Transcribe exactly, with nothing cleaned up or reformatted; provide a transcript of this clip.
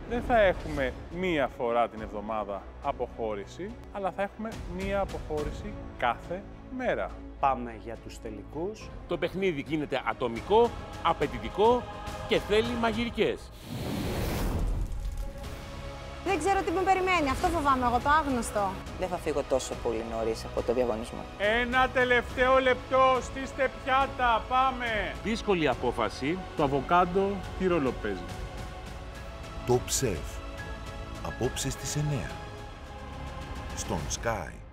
δεν θα έχουμε μία φορά την εβδομάδα αποχώρηση, αλλά θα έχουμε μία αποχώρηση κάθε μέρα. Πάμε για τους τελικούς. Το παιχνίδι γίνεται ατομικό, απαιτητικό και θέλει μαγειρικές. Δεν ξέρω τι με περιμένει. Αυτό φοβάμαι εγώ, το άγνωστο. Δεν θα φύγω τόσο πολύ νωρίς από το διαγωνισμό. Ένα τελευταίο λεπτό, στήστε πιάτα, πάμε! Δύσκολη απόφαση. Το αβοκάντο τι ρόλο παίζει? Top Chef. Απόψε στις εννιά. Στον Sky.